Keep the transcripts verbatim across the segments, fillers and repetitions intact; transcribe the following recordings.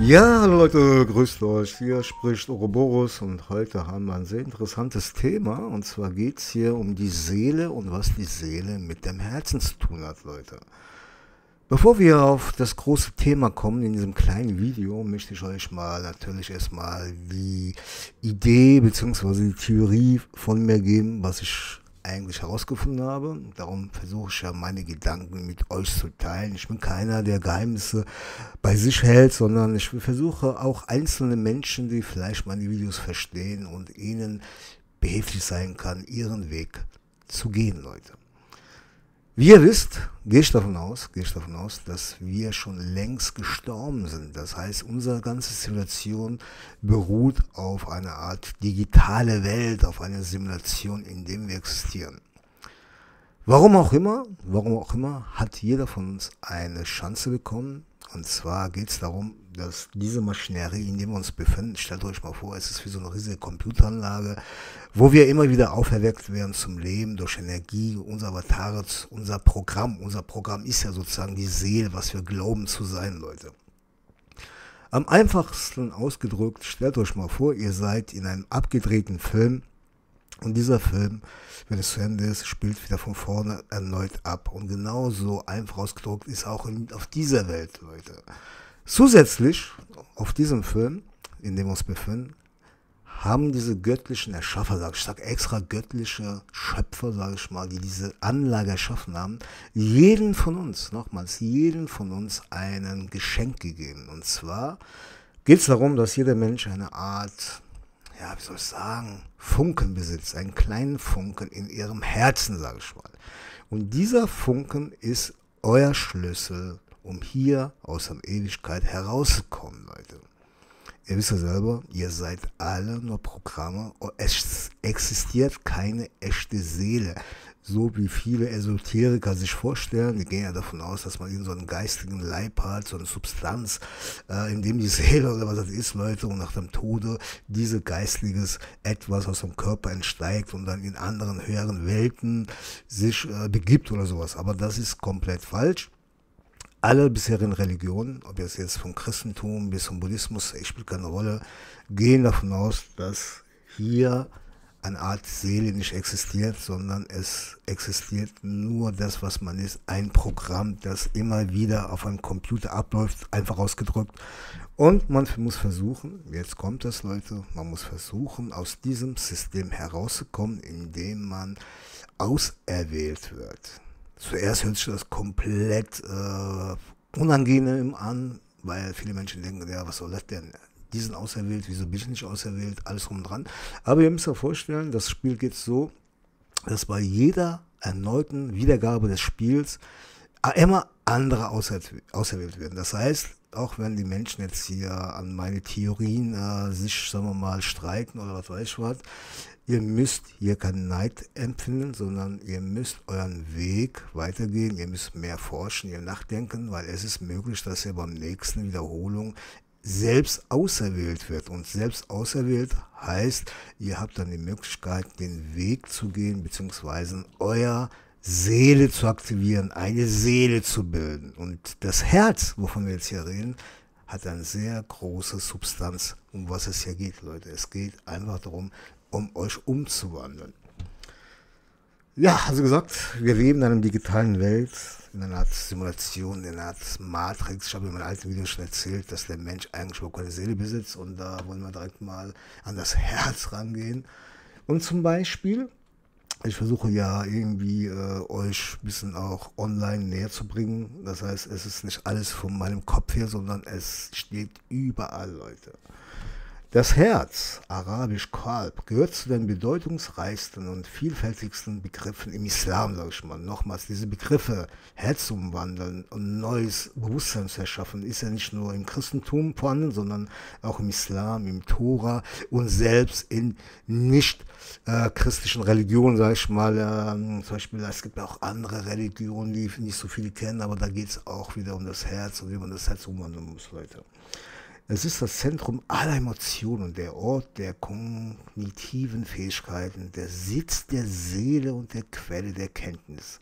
Ja, hallo Leute, grüßt euch. Hier spricht Ouroboros und heute haben wir ein sehr interessantes Thema. Und zwar geht es hier um die Seele und was die Seele mit dem Herzen zu tun hat, Leute. Bevor wir auf das große Thema kommen in diesem kleinen Video, möchte ich euch mal natürlich erstmal die Idee bzw. die Theorie von mir geben, was ich eigentlich herausgefunden habe. Darum versuche ich ja meine Gedanken mit euch zu teilen. Ich bin keiner, der Geheimnisse bei sich hält, sondern ich versuche auch einzelne Menschen, die vielleicht meine Videos verstehen und ihnen behilflich sein kann, ihren Weg zu gehen, Leute. Wie ihr wisst, gehe ich davon aus, gehe ich davon aus, dass wir schon längst gestorben sind. Das heißt, unsere ganze Simulation beruht auf einer Art digitale Welt, auf einer Simulation, in der wir existieren. Warum auch immer, warum auch immer, hat jeder von uns eine Chance bekommen. Und zwar geht es darum, dass diese Maschinerie, in der wir uns befinden, stellt euch mal vor, es ist wie so eine riesige Computeranlage, wo wir immer wieder auferweckt werden zum Leben durch Energie, unser Avatar, unser Programm. Unser Programm ist ja sozusagen die Seele, was wir glauben zu sein, Leute. Am einfachsten ausgedrückt, stellt euch mal vor, ihr seid in einem abgedrehten Film. Und dieser Film, wenn es zu Ende ist, spielt wieder von vorne erneut ab. Und genauso einfach ausgedrückt ist auch in, auf dieser Welt, Leute. Zusätzlich, auf diesem Film, in dem wir uns befinden, haben diese göttlichen Erschaffer, sag ich, sag extra göttliche Schöpfer, sage ich mal, die diese Anlage erschaffen haben, jeden von uns, nochmals, jeden von uns ein Geschenk gegeben. Und zwar geht es darum, dass jeder Mensch eine Art, ja, wie soll ich sagen, Funken besitzt, einen kleinen Funken in ihrem Herzen, sage ich mal. Und dieser Funken ist euer Schlüssel, um hier aus der Ewigkeit herauszukommen, Leute. Ihr wisst ja selber, ihr seid alle nur Programme. Es existiert keine echte Seele. So wie viele Esoteriker sich vorstellen, die gehen ja davon aus, dass man in so einen geistigen Leib hat, so eine Substanz, äh, in dem die Seele oder was das ist, Leute, und nach dem Tode diese geistliches Etwas aus dem Körper entsteigt und dann in anderen höheren Welten sich äh, begibt oder sowas. Aber das ist komplett falsch. Alle bisherigen Religionen, ob es jetzt vom Christentum bis zum Buddhismus, spielt keine Rolle, gehen davon aus, dass hier eine Art Seele nicht existiert, sondern es existiert nur das, was man ist, ein Programm, das immer wieder auf einem Computer abläuft, einfach ausgedrückt. Und man muss versuchen, jetzt kommt das, Leute, man muss versuchen, aus diesem System herauszukommen, indem man auserwählt wird. Zuerst hört sich das komplett äh, unangenehm an, weil viele Menschen denken, ja, was soll das denn? Die sind auserwählt, wieso bin ich nicht auserwählt, alles rum und dran. Aber ihr müsst euch vorstellen, das Spiel geht so, dass bei jeder erneuten Wiedergabe des Spiels immer andere auserwählt werden. Das heißt, auch wenn die Menschen jetzt hier an meine Theorien äh, sich, sagen wir mal, streiten oder was weiß ich was, ihr müsst hier keinen Neid empfinden, sondern ihr müsst euren Weg weitergehen, ihr müsst mehr forschen, ihr nachdenken, weil es ist möglich, dass ihr beim nächsten Wiederholung selbst auserwählt wird. Und selbst auserwählt heißt, ihr habt dann die Möglichkeit, den Weg zu gehen, beziehungsweise euer Seele zu aktivieren, eine Seele zu bilden. Und das Herz, wovon wir jetzt hier reden, hat eine sehr große Substanz, um was es hier geht, Leute. Es geht einfach darum, um euch umzuwandeln. Ja, also gesagt, wir leben in einer digitalen Welt, in einer Art Simulation, in einer Art Matrix. Ich habe in meinen alten Videos schon erzählt, dass der Mensch eigentlich überhaupt keine Seele besitzt. Und da wollen wir direkt mal an das Herz rangehen. Und zum Beispiel, ich versuche ja irgendwie äh, euch ein bisschen auch online näher zu bringen. Das heißt, es ist nicht alles von meinem Kopf her, sondern es steht überall, Leute. Das Herz, arabisch Qalb, gehört zu den bedeutungsreichsten und vielfältigsten Begriffen im Islam, sage ich mal. Nochmals, diese Begriffe, Herz umwandeln und neues Bewusstsein zu erschaffen, ist ja nicht nur im Christentum vorhanden, sondern auch im Islam, im Tora und selbst in nicht äh, christlichen Religionen, sage ich mal. Äh, zum Beispiel, es gibt auch andere Religionen, die nicht so viele kennen, aber da geht es auch wieder um das Herz und wie man das Herz umwandeln muss, Leute. Es ist das Zentrum aller Emotionen, der Ort der kognitiven Fähigkeiten, der Sitz der Seele und der Quelle der Kenntnis.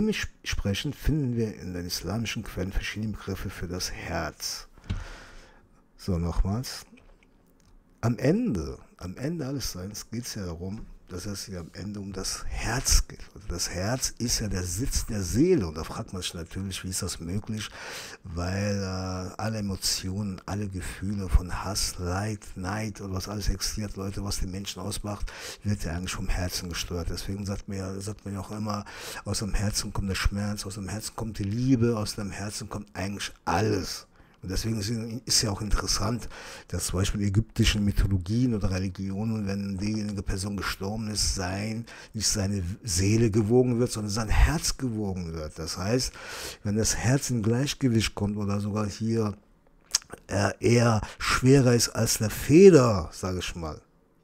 Dementsprechend finden wir in den islamischen Quellen verschiedene Begriffe für das Herz. So, nochmals. Am Ende, am Ende alles Seins geht es ja darum, dass es hier am Ende um das Herz geht. Also das Herz ist ja der Sitz der Seele. Und da fragt man sich natürlich, wie ist das möglich? Weil äh, alle Emotionen, alle Gefühle von Hass, Leid, Neid und was alles existiert, Leute, was den Menschen ausmacht, wird ja eigentlich vom Herzen gesteuert. Deswegen sagt man ja, sagt man ja auch immer, aus dem Herzen kommt der Schmerz, aus dem Herzen kommt die Liebe, aus dem Herzen kommt eigentlich alles. Und deswegen ist ja auch interessant, dass zum Beispiel in ägyptischen Mythologien oder Religionen, wenn diejenige Person gestorben ist, sein, nicht seine Seele gewogen wird, sondern sein Herz gewogen wird. Das heißt, wenn das Herz in Gleichgewicht kommt oder sogar hier äh, eher schwerer ist als eine Feder, sage ich mal,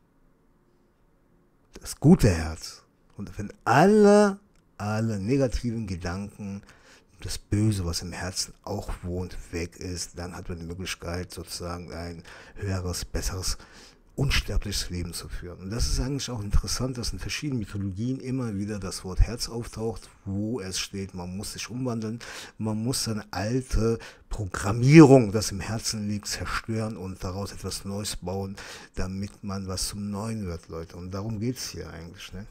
das gute Herz. Und wenn alle, alle negativen Gedanken, das Böse, was im Herzen auch wohnt, weg ist, dann hat man die Möglichkeit, sozusagen ein höheres, besseres, unsterbliches Leben zu führen. Und das ist eigentlich auch interessant, dass in verschiedenen Mythologien immer wieder das Wort Herz auftaucht, wo es steht, man muss sich umwandeln, man muss seine alte Programmierung, das im Herzen liegt, zerstören und daraus etwas Neues bauen, damit man was zum Neuen wird, Leute. Und darum geht es hier eigentlich, ne?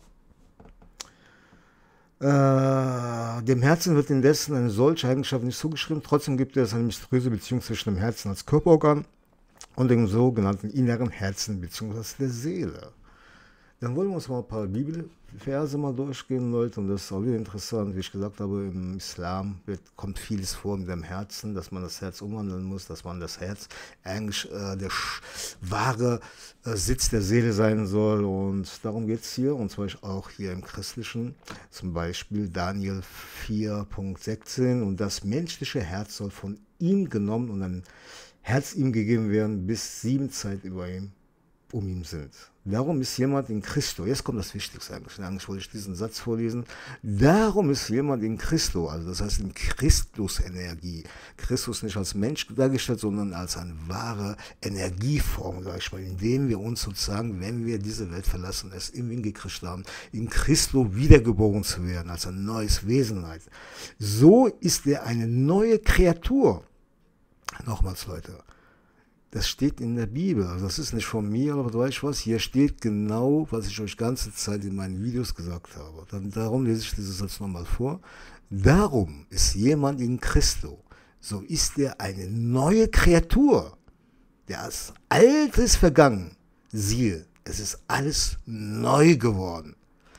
Äh, dem Herzen wird indessen eine solche Eigenschaft nicht zugeschrieben, trotzdem gibt es eine mysteriöse Beziehung zwischen dem Herzen als Körperorgan und dem sogenannten inneren Herzen bzw. der Seele. Dann wollen wir uns mal ein paar Bibelverse mal durchgehen, Leute, und das ist auch wieder interessant. Wie ich gesagt habe, im Islam wird, kommt vieles vor mit dem Herzen, dass man das Herz umwandeln muss, dass man das Herz eigentlich äh, der wahre äh, Sitz der Seele sein soll. Und darum geht es hier, und zwar auch hier im Christlichen, zum Beispiel Daniel vier Punkt sechzehn, und das menschliche Herz soll von ihm genommen und ein Herz ihm gegeben werden, bis sieben Zeit über ihm um ihn sind. Darum ist jemand in Christo, jetzt kommt das Wichtigste eigentlich, eigentlich wollte ich diesen Satz vorlesen, darum ist jemand in Christo, also das heißt in Christusenergie, Christus nicht als Mensch dargestellt, sondern als eine wahre Energieform, sag ich mal, indem wir uns sozusagen, wenn wir diese Welt verlassen, es im Winkel gekriegt haben, in Christo wiedergeboren zu werden, als ein neues Wesenheit. So ist er eine neue Kreatur. Nochmals, Leute. Das steht in der Bibel, also das ist nicht von mir, aber du weißt was, hier steht genau, was ich euch ganze Zeit in meinen Videos gesagt habe. Dann, darum lese ich dieses Satz nochmal vor. Darum ist jemand in Christo, so ist er eine neue Kreatur. Das Alte ist vergangen. Siehe, es ist alles neu geworden.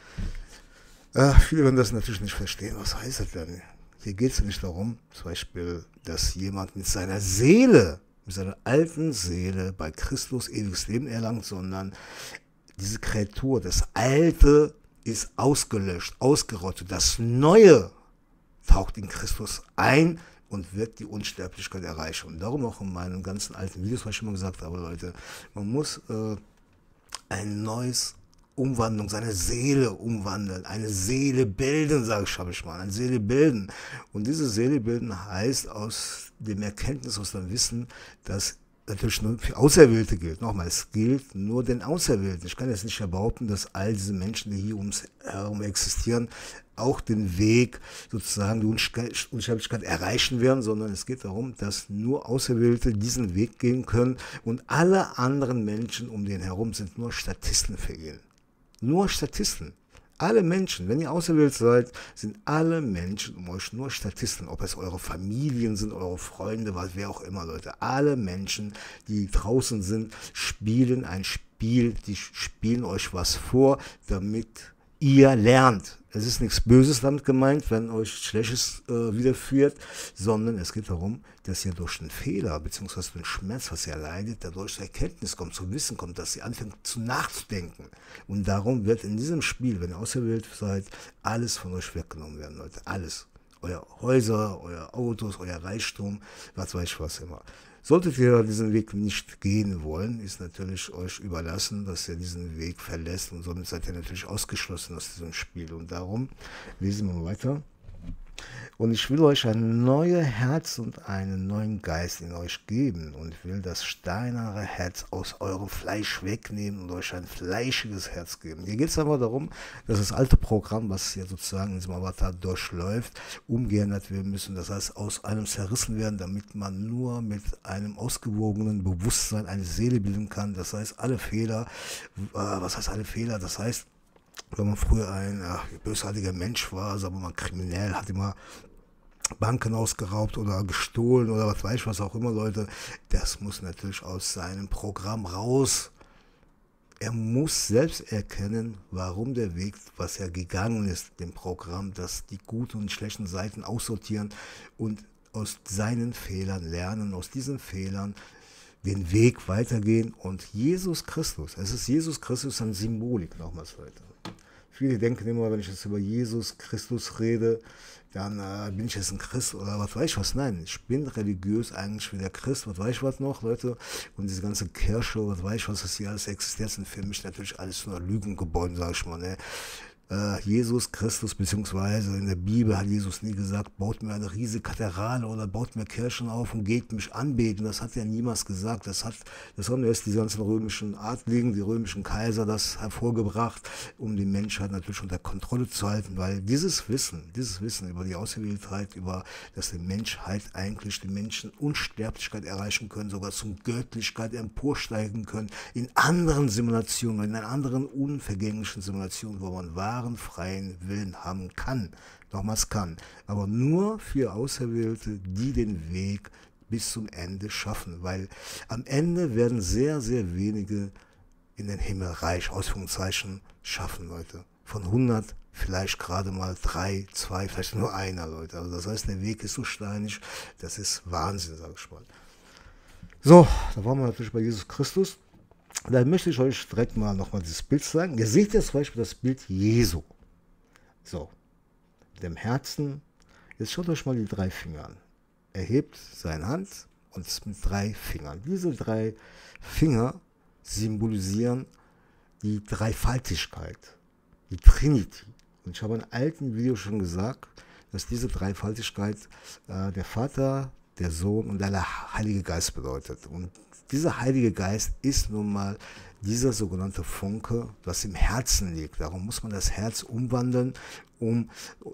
Äh, viele werden das natürlich nicht verstehen, was heißt das denn? Hier geht es nicht darum, zum Beispiel, dass jemand mit seiner Seele, mit seiner alten Seele bei Christus ewiges Leben erlangt, sondern diese Kreatur, das Alte ist ausgelöscht, ausgerottet. Das Neue taucht in Christus ein und wird die Unsterblichkeit erreichen. Und darum auch in meinen ganzen alten Videos, was ich immer gesagt habe, Leute, man muss äh, ein neues Umwandlung, seine Seele umwandeln, eine Seele bilden, sage ich, habe ich mal, eine Seele bilden. Und diese Seele bilden heißt aus dem Erkenntnis, aus dem Wissen, dass natürlich nur für Auserwählte gilt. Nochmal, es gilt nur den Auserwählten. Ich kann jetzt nicht behaupten, dass all diese Menschen, die hier ums herum existieren, auch den Weg, sozusagen die Unsterblichkeit erreichen werden, sondern es geht darum, dass nur Auserwählte diesen Weg gehen können und alle anderen Menschen um den herum sind nur Statisten für ihn. Nur Statisten. Alle Menschen, wenn ihr auserwählt seid, sind alle Menschen um euch nur Statisten. Ob es eure Familien sind, eure Freunde, was, wer auch immer, Leute. Alle Menschen, die draußen sind, spielen ein Spiel. Die spielen euch was vor, damit ihr lernt. Es ist nichts Böses damit gemeint, wenn euch Schlechtes äh, widerführt, sondern es geht darum, dass ihr durch den Fehler bzw. den Schmerz, was ihr leidet, dadurch zur Erkenntnis kommt, zu Wissen kommt, dass ihr anfängt zu nachzudenken. Und darum wird in diesem Spiel, wenn ihr auserwählt seid, alles von euch weggenommen werden, Leute. Alles. Euer Häuser, euer Autos, euer Reichtum, was weiß ich was immer. Solltet ihr diesen Weg nicht gehen wollen, ist natürlich euch überlassen, dass ihr diesen Weg verlässt und somit seid ihr natürlich ausgeschlossen aus diesem Spiel. Und darum lesen wir weiter. Und ich will euch ein neues Herz und einen neuen Geist in euch geben und will das steinerne Herz aus eurem Fleisch wegnehmen und euch ein fleischiges Herz geben. Hier geht es aber darum, dass das alte Programm, was hier sozusagen in diesem Avatar durchläuft, umgeändert werden müssen. Das heißt, aus einem zerrissen werden, damit man nur mit einem ausgewogenen Bewusstsein eine Seele bilden kann. Das heißt, alle Fehler, äh, was heißt alle Fehler? Das heißt, wenn man früher ein äh, bösartiger Mensch war, sagen wir mal kriminell, hat immer Banken ausgeraubt oder gestohlen oder was weiß ich, was auch immer, Leute, das muss natürlich aus seinem Programm raus. Er muss selbst erkennen, warum der Weg, was er gegangen ist, dem Programm, dass die guten und schlechten Seiten aussortieren und aus seinen Fehlern lernen, aus diesen Fehlern den Weg weitergehen. Und Jesus Christus, es ist Jesus Christus eine Symbolik, nochmals, Leute. Viele denken immer, wenn ich jetzt über Jesus Christus rede, dann äh, bin ich jetzt ein Christ oder was weiß ich was. Nein, ich bin religiös eigentlich wie der Christ, was weiß ich was noch, Leute. Und diese ganze Kirche, was weiß ich was, das hier alles existiert, sind für mich natürlich alles nur Lügengebäude, sag ich mal, ne. Äh, Jesus Christus, beziehungsweise in der Bibel hat Jesus nie gesagt, baut mir eine riesige Kathedrale oder baut mir Kirchen auf und geht mich anbeten. Das hat er niemals gesagt. Das hat, das haben erst die ganzen römischen Adligen, die römischen Kaiser das hervorgebracht, um die Menschheit natürlich unter Kontrolle zu halten, weil dieses Wissen, dieses Wissen über die Auserwähltheit, über, dass die Menschheit eigentlich die Menschen Unsterblichkeit erreichen können, sogar zum Göttlichkeit emporsteigen können, in anderen Simulationen, in anderen unvergänglichen Simulationen, wo man wahren, freien Willen haben kann, nochmals kann, aber nur für Auserwählte, die den Weg bis zum Ende schaffen, weil am Ende werden sehr, sehr wenige in den Himmelreich, Ausführungszeichen, schaffen, Leute. Von hundert vielleicht gerade mal drei, zwei, vielleicht nur einer, Leute. Also das heißt, der Weg ist so steinig, das ist Wahnsinn, sag ich mal. So, da waren wir natürlich bei Jesus Christus. Da möchte ich euch direkt mal nochmal dieses Bild zeigen. Ihr seht jetzt zum Beispiel das Bild Jesu. So, mit dem Herzen. Jetzt schaut euch mal die drei Finger an. Er hebt seine Hand und ist mit drei Fingern. Diese drei Finger symbolisieren die Dreifaltigkeit, die Trinity. Und ich habe in einem alten Video schon gesagt, dass diese Dreifaltigkeit äh, der Vater, der Sohn und der Heilige Geist bedeutet. Und dieser Heilige Geist ist nun mal dieser sogenannte Funke, was im Herzen liegt. Darum muss man das Herz umwandeln, um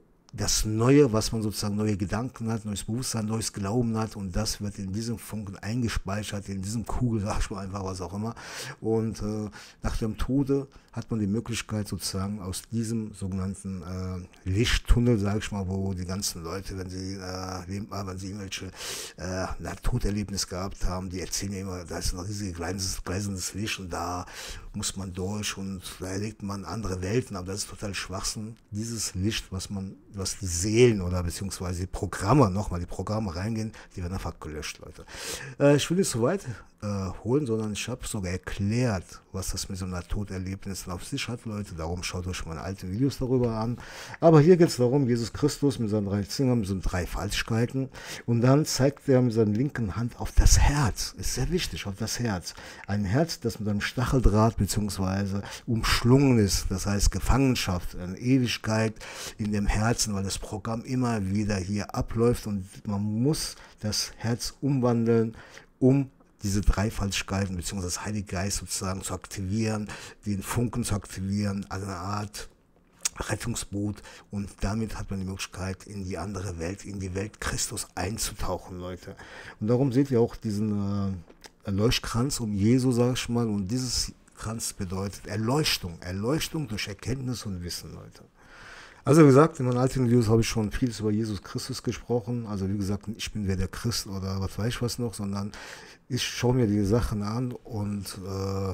das Neue, was man sozusagen neue Gedanken hat, neues Bewusstsein, neues Glauben hat, und das wird in diesem Funken eingespeichert, in diesem Kugel, sag ich mal einfach, was auch immer. Und äh, nach dem Tode hat man die Möglichkeit sozusagen aus diesem sogenannten äh, Lichttunnel, sag ich mal, wo die ganzen Leute, wenn sie, äh, wenn sie irgendwelche äh, Nahtoderlebnisse gehabt haben, die erzählen ja immer, da ist ein riesiges gleisendes Licht und da muss man durch und da erlebt man andere Welten, aber das ist total Schwachsinn. Dieses Licht, was man, was die Seelen oder beziehungsweise die Programme, nochmal die Programme reingehen, die werden einfach gelöscht, Leute. Äh, ich will nicht so weit äh, holen, sondern ich habe sogar erklärt, was das mit so einer Toderlebnis auf sich hat, Leute. Darum schaut euch meine alten Videos darüber an. Aber hier geht es darum, Jesus Christus mit seinen drei Fingern, mit so drei Falschkeiten. Und dann zeigt er mit seiner linken Hand auf das Herz. Ist sehr wichtig, auf das Herz. Ein Herz, das mit einem Stacheldraht beziehungsweise umschlungen ist. Das heißt Gefangenschaft, eine Ewigkeit in dem Herzen, weil das Programm immer wieder hier abläuft und man muss das Herz umwandeln, um diese Dreifaltigkeiten bzw. das Heilige Geist sozusagen zu aktivieren, den Funken zu aktivieren, eine Art Rettungsboot, und damit hat man die Möglichkeit, in die andere Welt, in die Welt Christus einzutauchen, Leute. Und darum seht ihr auch diesen äh, Leuchtkranz um Jesus, sag ich mal, und dieses Kranz bedeutet Erleuchtung, Erleuchtung durch Erkenntnis und Wissen, Leute. Also wie gesagt, in meinen alten Videos habe ich schon vieles über Jesus Christus gesprochen. Also wie gesagt, ich bin weder Christ oder was weiß ich was noch, sondern ich schaue mir die Sachen an und äh,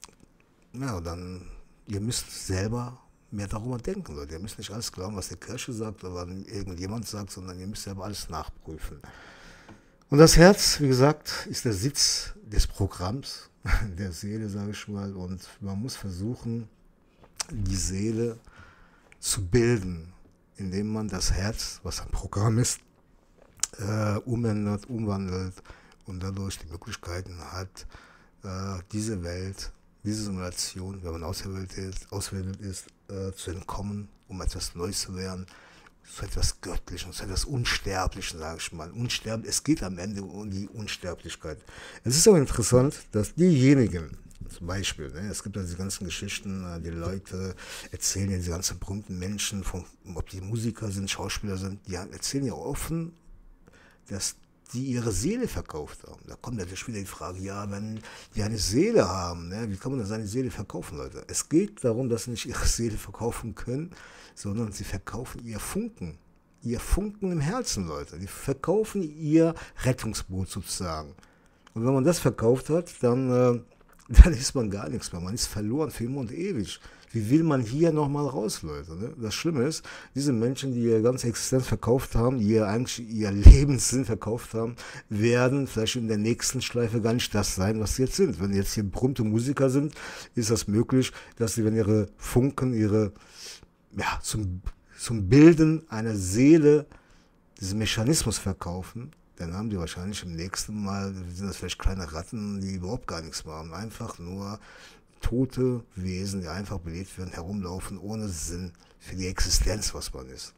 ja, dann, ihr müsst selber mehr darüber denken, Leute. Ihr müsst nicht alles glauben, was die Kirche sagt oder irgendjemand sagt, sondern ihr müsst selber alles nachprüfen. Und das Herz, wie gesagt, ist der Sitz des Programms, der Seele, sage ich mal. Und man muss versuchen, die Seele zu bilden, indem man das Herz, was ein Programm ist, äh, umändert, umwandelt und dadurch die Möglichkeiten hat, äh, diese Welt, diese Simulation, wenn man ausgewählt ist, ausgewählt ist äh, zu entkommen, um etwas Neues zu werden, zu etwas Göttlichem, zu etwas Unsterblichem, sage ich mal. Unsterblich, es geht am Ende um die Unsterblichkeit. Es ist auch interessant, dass diejenigen, zum Beispiel, ne, es gibt ja diese ganzen Geschichten, die Leute erzählen ja, diese ganzen berühmten Menschen, von, ob die Musiker sind, Schauspieler sind, die erzählen ja offen, dass die ihre Seele verkauft haben. Da kommt natürlich wieder die Frage, ja, wenn die eine Seele haben, ne, wie kann man dann seine Seele verkaufen, Leute? Es geht darum, dass sie nicht ihre Seele verkaufen können, sondern sie verkaufen ihr Funken. Ihr Funken im Herzen, Leute. Die verkaufen ihr Rettungsboot sozusagen. Und wenn man das verkauft hat, dann, äh, dann ist man gar nichts mehr. Man ist verloren für immer und ewig. Wie will man hier nochmal raus, Leute? Ne? Das Schlimme ist, diese Menschen, die ihre ganze Existenz verkauft haben, die ihr eigentlich ihr Lebenssinn verkauft haben, werden vielleicht in der nächsten Schleife gar nicht das sein, was sie jetzt sind. Wenn jetzt hier berühmte Musiker sind, ist das möglich, dass sie, wenn ihre Funken, ihre, ja, zum, zum Bilden einer Seele, diesen Mechanismus verkaufen, dann haben die wahrscheinlich im nächsten Mal, sind das vielleicht kleine Ratten, die überhaupt gar nichts mehr haben. Einfach nur tote Wesen, die einfach belebt werden, herumlaufen, ohne Sinn für die Existenz, was man ist.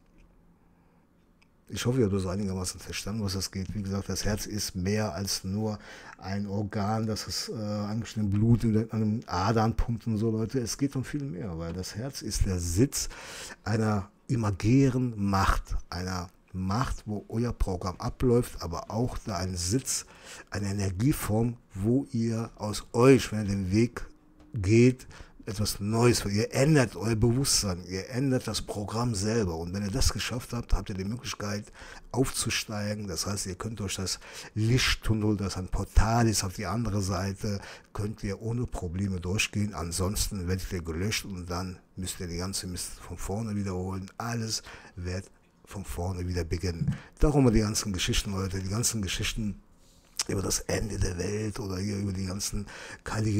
Ich hoffe, ihr habt das einigermaßen verstanden, was das geht. Wie gesagt, das Herz ist mehr als nur ein Organ, das es äh, eigentlich im Blut, in den Adern pumpt und so, Leute. Es geht um viel mehr, weil das Herz ist der Sitz einer imaginären Macht, einer Macht, wo euer Programm abläuft, aber auch da ein Sitz, eine Energieform, wo ihr aus euch, wenn ihr den Weg geht, etwas Neues, ihr ändert euer Bewusstsein, ihr ändert das Programm selber. Und wenn ihr das geschafft habt, habt ihr die Möglichkeit aufzusteigen. Das heißt, ihr könnt durch das Lichttunnel, das ein Portal ist auf die andere Seite, könnt ihr ohne Probleme durchgehen. Ansonsten werdet ihr gelöscht und dann müsst ihr die ganze Mist von vorne wiederholen. Alles wird von vorne wieder beginnen. Darum die ganzen Geschichten, Leute, die ganzen Geschichten über das Ende der Welt oder hier über die ganzen Kali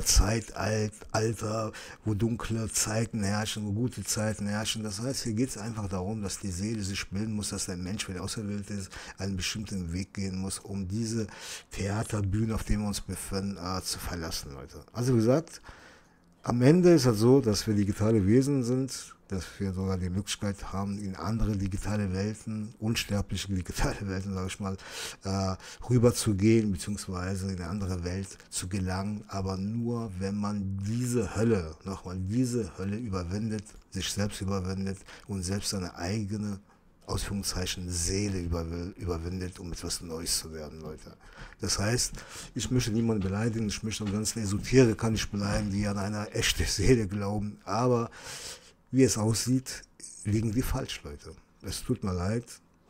Yuga-Zeitalter, wo dunkle Zeiten herrschen, wo gute Zeiten herrschen. Das heißt, hier geht es einfach darum, dass die Seele sich bilden muss, dass der Mensch, wenn er auserwählt ist, einen bestimmten Weg gehen muss, um diese Theaterbühne, auf der wir uns befinden, äh, zu verlassen, Leute. Also wie gesagt, am Ende ist es so, dass wir digitale Wesen sind, dass wir sogar die Möglichkeit haben, in andere digitale Welten, unsterbliche digitale Welten, sage ich mal, äh, rüber zu gehen, beziehungsweise in eine andere Welt zu gelangen, aber nur, wenn man diese Hölle, nochmal diese Hölle überwindet, sich selbst überwindet und selbst seine eigene, Ausführungszeichen, Seele überwindet, um etwas Neues zu werden, Leute. Das heißt, ich möchte niemanden beleidigen, ich möchte die ganzen Esoteriker nicht beleidigen, die an eine echte Seele glauben, aber wie es aussieht, liegen die falsch, Leute. Es tut mir leid,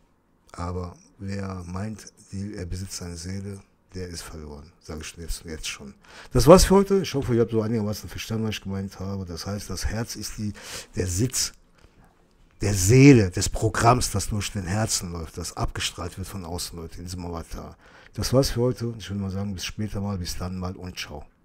aber wer meint, die, er besitzt seine Seele, der ist verloren, sage ich jetzt, jetzt schon. Das war's für heute. Ich hoffe, ihr habt so einigermaßen verstanden, was ich gemeint habe. Das heißt, das Herz ist die, der Sitz der Seele, des Programms, das durch den Herzen läuft, das abgestrahlt wird von außen, Leute, in diesem Avatar. Das war's für heute. Ich will mal sagen, bis später mal, bis dann mal und ciao.